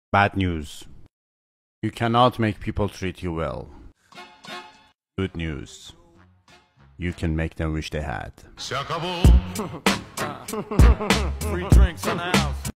Bad news. You cannot make people treat you well. Good news. You can make them wish they had. Free drinks in the house.